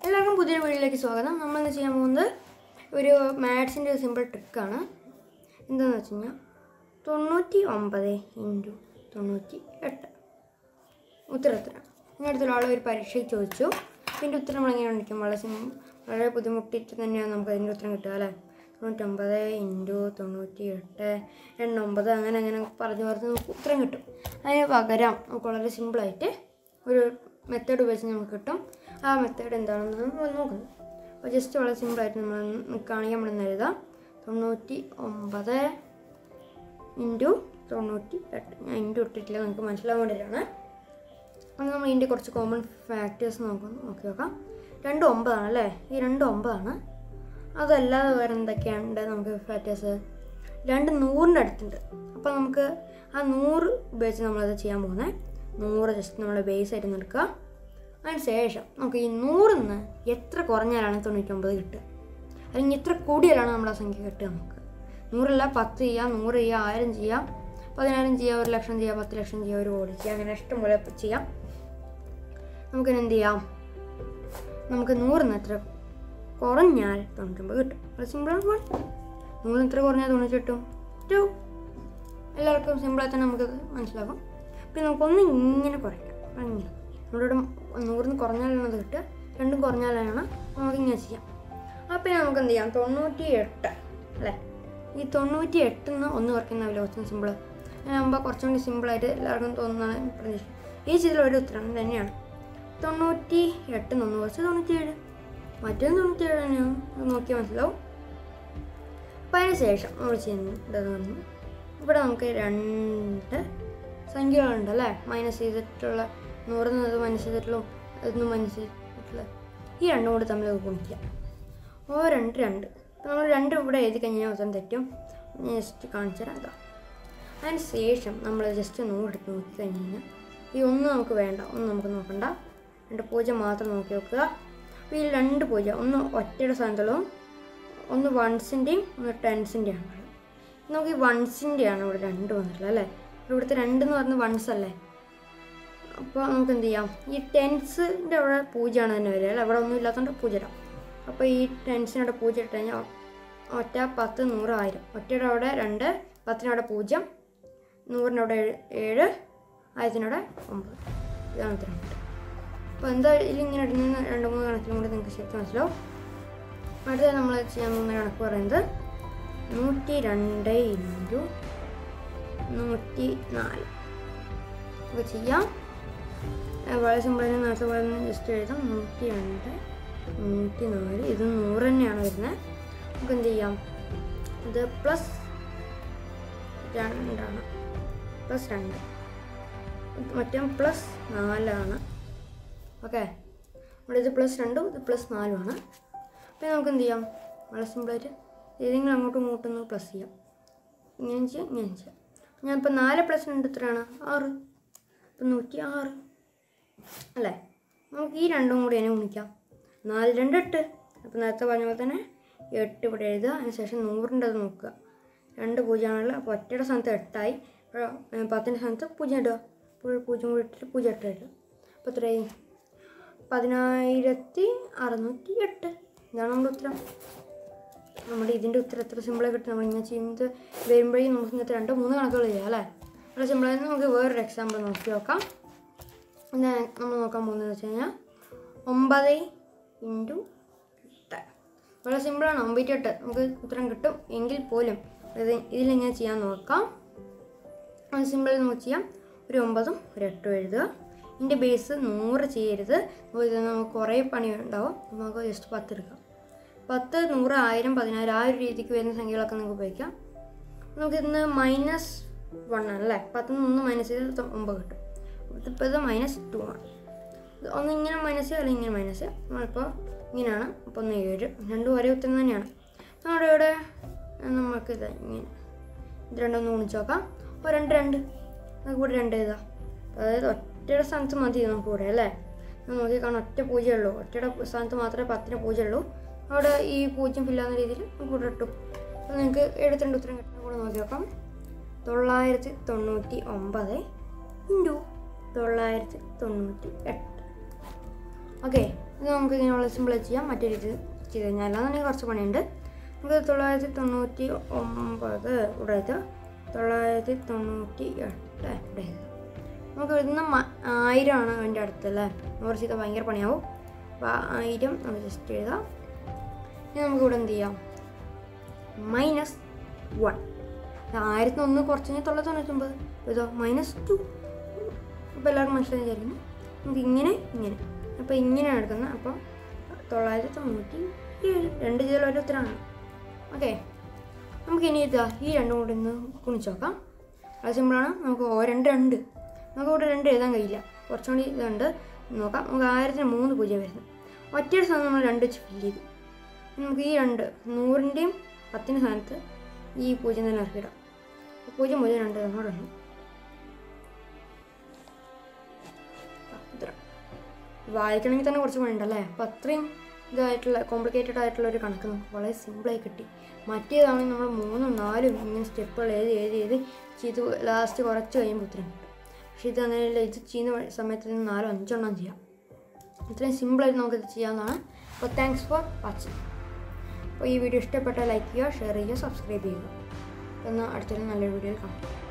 എല്ലാവർക്കും പുതിയൊരു വീഡിയോയിലേക്ക് സ്വാഗതം. നമ്മൾ ഇന്ന് ചെയ്യാൻ പോകുന്നത് ഒരു മാത്സിൻ്റെ ഒരു സിമ്പിൾ ട്രിക്കാണ്. എന്താണെന്ന് വെച്ച് കഴിഞ്ഞാൽ 99 ഇൻറ്റു 98 ഉത്തരം. ഇങ്ങനത്തെ ഒരാൾ ഒരു പരീക്ഷയ്ക്ക് ചോദിച്ചു. ഇതിൻ്റെ ഉത്തരം നമ്മളെങ്ങനെ കണ്ടിരിക്കും? വളരെ ബുദ്ധിമുട്ടിയിട്ട് തന്നെയാണ് നമുക്ക് അതിൻ്റെ ഉത്തരം കിട്ടുക അല്ലേ. 99 ഇൻറ്റു 98 89 അങ്ങനെ പറഞ്ഞ് നമുക്ക് ഉത്തരം കിട്ടും. അതിന് പകരം നമുക്ക് വളരെ സിമ്പിളായിട്ട് ഒരു മെത്തേഡ് ഉപയോഗിച്ച് നമുക്ക് കിട്ടും. ആ മെത്തേഡ് എന്താണെന്ന് നമ്മൾ നോക്കുന്നത്. അപ്പോൾ ജസ്റ്റ് വളരെ സിമ്പിളായിട്ട് നമ്മൾ കാണിക്കാൻ നമ്മൾ എഴുതാം. 99 ഇൻറ്റു 98. ഞാൻ ഇൻറ്റു ഇട്ടിട്ടില്ല, നമുക്ക് മനസ്സിലാൻ വേണ്ടിയിട്ടാണ്. അപ്പോൾ നമ്മൾ ഇതിൻ്റെ കുറച്ച് കോമൺ ഫാക്ടേഴ്സ് നോക്കി നോക്കാം. 2 9 ആണല്ലേ, ഈ 2 9 ആണ്. അതല്ലാതെ വേറെ എന്തൊക്കെയുണ്ട് നമുക്ക് ഫാക്ടേഴ്സ്? 2 100ൻ്റെ അടുത്തുണ്ട്. അപ്പോൾ നമുക്ക് ആ 100 ഉപയോഗിച്ച് നമ്മളത് ചെയ്യാൻ പോകുന്നത്. 100 ജസ്റ്റ് നമ്മൾ ബേസ് ആയിട്ട് എടുക്കുക. അതിന് ശേഷം നമുക്ക് ഈ 100ൽ നിന്ന് എത്ര കുറഞ്ഞാലാണ് 99 കിട്ടുക, അല്ലെങ്കിൽ എത്ര കൂടിയാലാണ് നമ്മുടെ ആ സംഖ്യ കിട്ടുക. നമുക്ക് 100 10 ചെയ്യാം, 100 ചെയ്യാം, 1000 ചെയ്യാം, 10,000 ചെയ്യാം, 1 ലക്ഷം ചെയ്യാം, 10 ലക്ഷം ചെയ്യാം, 1 കോടി ചെയ്യാം, അങ്ങനെ ഇഷ്ടം പോലെ ചെയ്യാം. നമുക്കിന് എന്ത് ചെയ്യാം? നമുക്ക് 100ൽ നിന്ന് എത്ര കുറഞ്ഞാൽ 99 കിട്ടും. അത് സിമ്പിളാണ്. 100 എത്ര കുറഞ്ഞാൽ 90 കിട്ടും? 2. എല്ലാവർക്കും സിമ്പിളായി തന്നെ നമുക്കത് മനസ്സിലാക്കും. പിന്നെ നമുക്കൊന്ന് ഇങ്ങനെ കുറയ്ക്കാം. അങ്ങനെ നമ്മളിവിടെ 100ൽ നിന്ന് കുറഞ്ഞാലാണ് അത് കിട്ടുക, 2 കുറഞ്ഞാലാണ് നമുക്ക് ഇങ്ങനെ ചെയ്യാം. അപ്പോൾ നമുക്ക് എന്ത് ചെയ്യാം? 98 അല്ലേ, ഈ 98 നിന്ന് 1 കുറയ്ക്കുന്നതല്ലേ കുറച്ചും സിമ്പിൾ. അങ്ങനെയാകുമ്പോൾ കുറച്ചും കൂടി സിമ്പിളായിട്ട് എല്ലാവർക്കും തോന്നുന്നതാണ് പ്രതീക്ഷ. ഈ ചെയ്തിലൊരു ഉത്തരം തന്നെയാണ്. 98 1 കുറച്ച് 97, മറ്റൊരു 97 തന്നെയാണ്. നോക്കിയാൽ മനസ്സിലാവും. അപ്പോൾ അതിന് ശേഷം നമ്മൾ ചെയ്യേണ്ടതെന്ന് ഇവിടെ നമുക്ക് 2 സംഖ്യകളുണ്ടല്ലേ, മൈനസ് ചെയ്തിട്ടുള്ള 100 നിന്ന് മൈനസ് ചെയ്തിട്ടുള്ള 1 മൈനസ് ചെയ്തിട്ടുള്ള ഈ 2 കൂടി തമ്മിൽ ഗുണിക്കാം. 2 അപ്പോൾ നമ്മൾ 2 ഇവിടെ എഴുതി കഴിഞ്ഞാൽ ഉത്തരം തെറ്റും. ഞാൻ ജസ്റ്റ് കാണിച്ചു തരാം. അതാ അതിന് ശേഷം നമ്മൾ ജസ്റ്റ് 100 എടുത്ത് നോക്കി കഴിഞ്ഞ് കഴിഞ്ഞാൽ ഈ 1 നമുക്ക് വേണ്ട, 1 നമുക്ക് നോക്കണ്ട, 2 0 മാത്രം നോക്കി വെക്കുക. അപ്പോൾ ഈ 2 0 ഒന്ന് ഒറ്റയുടെ സ്ഥാനത്തുള്ളതും 1 1സിൻ്റെയും 1 10സിൻ്റെയും ആണ്. നമുക്ക് ഈ 1സിൻ്റെയാണ് ഇവിടെ 2 വന്നിട്ടുള്ളത് അല്ലേ. ഇവിടുത്തെ 2 എന്ന് പറയുന്നത് 1s അല്ലേ. അപ്പോൾ നമുക്ക് എന്ത് ചെയ്യാം? ഈ 10സിൻ്റെ അവിടെ 0 ആണ് തന്നെ വരിക അല്ലേ, അവിടെ ഒന്നും ഇല്ലാത്തതുകൊണ്ട് 0 ഇടാം. അപ്പോൾ ഈ 10സിനവിടെ 0 ഇട്ട് കഴിഞ്ഞാൽ ഒറ്റ 10 100 1000. ഒറ്റയുടെ അവിടെ 2, 10-വിടെ 0, 100-ൻ്റെ അവിടെ 7, 1000-ൻ്റെ 9. ഇതാണ് ഉത്തരം കിട്ടുക. അപ്പോൾ എന്താ ഇതിലിങ്ങനെ ഇടുന്ന 2-3 കണക്കിലും കൂടി നിങ്ങൾക്ക് ശരിക്കും മനസ്സിലാവും. അടുത്ത നമ്മൾ ചെയ്യാൻ പോകുന്ന കണക്ക് പറയുന്നത് 102 ഇൻറ്റു 104. അപ്പോൾ ചെയ്യാം. വളരെ സിമ്പിളായി നേരത്തെ പോലെ ജസ്റ്റ് എഴുതാം. 102 104. ഇത് 100 തന്നെയാണ് വരുന്നത്. നമുക്ക് എന്ത് ചെയ്യാം? ഇത് +2 ആണ്, +2. മറ്റേ +4 ആണ്. ഓക്കെ, ഇവിടെ ഇത് +2 ഇത് +4 ആണ്. അപ്പോൾ നമുക്ക് എന്ത് ചെയ്യാം? വളരെ സിമ്പിളായിട്ട് ഏതെങ്കിലും അങ്ങോട്ടും ഇങ്ങോട്ടും ഒന്ന് പ്ലസ് ചെയ്യാം. ഇങ്ങനെ ചെയ്യാം, ഇങ്ങനെ ചെയ്യാം. ഞാനിപ്പോൾ 4 + 2 എത്രയാണ്? 6. ഇപ്പം 106 അല്ലേ. നമുക്ക് ഈ 2 കൂടി അതിനെ ഗുണിക്കാം. 4 2 8. അപ്പോൾ നേരത്തെ പറഞ്ഞ പോലെ തന്നെ 8 ഇവിടെ എഴുതുക. അതിനുശേഷം 100ൻ്റെ അത് നോക്കുക. 2 0 ആണല്ലോ, അപ്പോൾ ഒറ്റയുടെ സ്ഥാനത്ത് 8 ആയി. 10ൻ്റെ സ്ഥാനത്ത് 0 ഇടുക. അപ്പോൾ 0 കൂടി ഇട്ടിട്ട് 0 8 ഇടുക. അപ്പോൾ എത്രയായി? 10608. ഇതാണ് നമ്മുടെ ഉത്തരം. നമ്മുടെ ഇതിൻ്റെ ഉത്തരം എത്ര സിമ്പിളായി കിട്ടും. നമ്മളിങ്ങനെ ചെയ്യുന്നത് വരുമ്പോഴേക്കും നമുക്ക് ഇങ്ങനത്തെ 2 3 കണക്കുകൾ ചെയ്യാം അല്ലേ. വളരെ സിമ്പിളായി. നമുക്ക് വേറൊരു എക്സാമ്പിൾ നോക്കി നോക്കാം. പിന്നെ നമ്മൾ നോക്കാൻ പോകുന്നതെന്ന് വെച്ച് കഴിഞ്ഞാൽ 9 ഇൻറ്റു 8. വളരെ സിമ്പിളാണ്. 9 8 നമുക്ക് ഉത്തരം കിട്ടും. എങ്കിൽ പോലും ഇതിലിങ്ങനെ ചെയ്യാൻ നോക്കാം. അത് സിമ്പിളായി നമുക്ക് ചെയ്യാം. ഒരു 9ഉം ഒരു 8ഉം എഴുതുക. ഇതിൻ്റെ ബേസ് 100 ചെയ്യരുത്. നമുക്ക് കുറേ പണി ഉണ്ടാവും. നമുക്ക് ജസ്റ്റ് 10 എടുക്കാം. 10 100 1000 10000 ആ ഒരു രീതിക്ക് വരുന്ന സംഖ്യകളൊക്കെ നമുക്ക് ഉപയോഗിക്കാം. നമുക്കിന്ന് -1 ആണല്ലേ. 10ൽ നിന്ന് 1 മൈനസ് ചെയ്ത് 9 കിട്ടും. ഇപ്പോൾ ഇത് -2 ആണ്. ഒന്ന് ഇങ്ങനെ മൈനസ് ചെയ്യുക, അല്ലെങ്കിൽ ഇങ്ങനെ മൈനസ് ചെയ്യുക. നമ്മളിപ്പോൾ ഇങ്ങനെയാണ്. അപ്പോൾ 1 7. 2 ഒരേ ഉത്തരം തന്നെയാണ്. നമ്മുടെ ഇവിടെ നമുക്ക് ഇത് ഇങ്ങനെ ഇത് 2 ഒന്ന് ഗുണിച്ച് നോക്കാം. അപ്പോൾ 2 2 നമുക്ക് ഇവിടെ 2 എഴുതാം. അതായത് ഒറ്റയുടെ സ്ഥാനത്ത് മതി നമുക്ക് ഇവിടെ അല്ലേ. നോക്കി കാണാൻ ഒറ്റ 0 ഉള്ളൂ. ഒറ്റയുടെ സ്ഥാനത്ത് മാത്രമേ 10ന് 0 ഉള്ളൂ. അവിടെ ഈ 0 ഫില്ലാകുന്ന രീതിയിൽ നമുക്ക് ഇവിടെ ഇട്ടു. അപ്പോൾ നിങ്ങൾക്ക് 72 ഉത്തരം കിട്ടുന്ന കൂടെ നോക്കി നോക്കാം. 999 ഇൻറ്റു 998. ഓക്കെ, ഇത് നമുക്ക് ഇങ്ങനെയുള്ള സിമ്പിളായി ചെയ്യാം. മറ്റേ രീതി ചെയ്ത് കഴിഞ്ഞാൽ അല്ലാന്നുണ്ടെങ്കിൽ കുറച്ച് പണിയുണ്ട്. നമുക്ക് 999 ഇവിടെ എഴുതാം, 998 ഇവിടെ എഴുതാം. നമുക്ക് ഇവിടുന്ന് 1000 ആണ് അതിൻ്റെ അടുത്തല്ലേ, 100 ചെയ്താൽ ഭയങ്കര പണിയാവും. അപ്പോൾ 1000 നമുക്ക് ജസ്റ്റ് എഴുതാം. ഇനി നമുക്ക് ഇവിടെ എന്ത് ചെയ്യാം, -1. 1001 കുറച്ച് കഴിഞ്ഞാൽ 999 ഇതോ -2. അപ്പോൾ എല്ലാവർക്കും മനസ്സിലായി വിചാരിക്കുന്നു. നമുക്ക് ഇങ്ങനെ അപ്പോൾ ഇങ്ങനെയാണ് എടുക്കുന്നത്. അപ്പോൾ 997 2 ചെയ്താൽ ഒരു ഉത്തരമാണ്. ഓക്കെ, നമുക്ക് ഇനി ഇതാ ഈ രണ്ടും കൂടി ഒന്ന് കുണിച്ച് നോക്കാം. അത് സിമ്പിളാണ്. നമുക്ക് 2 നമുക്ക് ഇവിടെ 2 എഴുതാൻ കഴിയില്ല, കുറച്ചും കൂടി ഇതുണ്ട് നോക്കാം. നമുക്ക് 1000-3 പൂജ്യം വരുന്നത് ഒറ്റ സ്ഥാനം നമ്മൾ 2 വെച്ച് ഫില്ല് ചെയ്തു. നമുക്ക് ഈ 2 100ൻ്റെയും 10ൻ്റെ സ്ഥാനത്ത് ഈ 0 തന്നെ ഇറക്കിയിടാം. 002 നമ്മുടെ ഉണ്ട്. വായിക്കണമെങ്കിൽ തന്നെ കുറച്ച് പണിയുണ്ടല്ലേ. അപ്പോൾ അത്രയും ഇതായിട്ടുള്ള കോംപ്ലിക്കേറ്റഡ് ആയിട്ടുള്ള ഒരു കണക്ക് നമുക്ക് വളരെ സിമ്പിളായി കിട്ടി. മറ്റേതാണെങ്കിൽ നമ്മൾ 3ഉം 4ഉം ഇങ്ങനെ സ്റ്റെപ്പുകൾ എഴുതി ചെയ്ത് ലാസ്റ്റ് കുറച്ച് കഴിയുമ്പോൾ ഉത്തരം കിട്ടും. പക്ഷേ ഇത് അങ്ങനെയല്ല, ഇത് ചെയ്യുന്ന സമയത്ത് 4 5 എണ്ണം ചെയ്യാം. ഇത്രയും സിമ്പിളായിട്ട് നമുക്കിത് ചെയ്യാവുന്നതാണ്. അപ്പോൾ താങ്ക്സ് ഫോർ വാച്ചിങ്. അപ്പോൾ ഈ വീഡിയോ ഇഷ്ടപ്പെട്ടാൽ ലൈക്ക് ചെയ്യുക, ഷെയർ ചെയ്യുക, സബ്സ്ക്രൈബ് ചെയ്യുക. എന്നാൽ അടുത്തൊരു നല്ലൊരു വീഡിയോയിൽ കാണാം.